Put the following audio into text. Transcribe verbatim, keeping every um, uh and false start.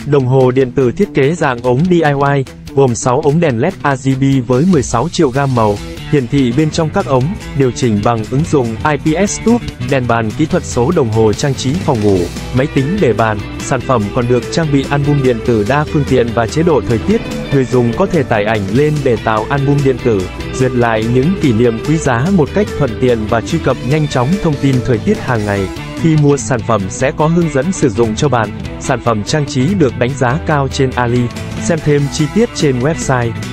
Đồng hồ điện tử thiết kế dạng ống đê i y, gồm sáu ống đèn led R G B với mười sáu triệu gam màu, hiển thị bên trong các ống, điều chỉnh bằng ứng dụng I P S Tube, đèn bàn kỹ thuật số, đồng hồ trang trí phòng ngủ, máy tính để bàn. Sản phẩm còn được trang bị album điện tử đa phương tiện và chế độ thời tiết. Người dùng có thể tải ảnh lên để tạo album điện tử, duyệt lại những kỷ niệm quý giá một cách thuận tiện và truy cập nhanh chóng thông tin thời tiết hàng ngày. Khi mua sản phẩm sẽ có hướng dẫn sử dụng cho bạn. Sản phẩm trang trí được đánh giá cao trên Ali. Xem thêm chi tiết trên website.